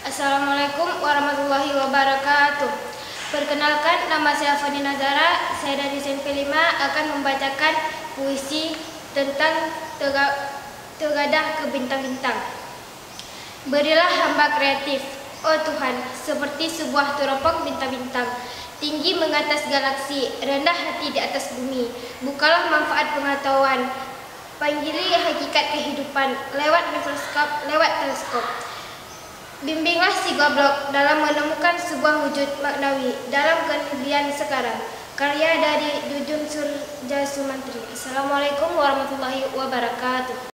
Assalamualaikum warahmatullahi wabarakatuh. Perkenalkan, nama saya Fani Nazara. Saya dari SMP 5 akan membacakan puisi tentang Tegadah ke Bintang-Bintang. Berilah hamba kreatif, oh Tuhan, seperti sebuah teropong bintang-bintang, tinggi mengatas galaksi, rendah hati di atas bumi. Bukalah manfaat pengetahuan, panggili hakikat kehidupan lewat mikroskop, lewat teleskop. Bimbinglah si goblok dalam menemukan sebuah wujud maknawi dalam keneglian sekarang. Karya dari Jujun Surjasumantri. Assalamualaikum warahmatullahi wabarakatuh.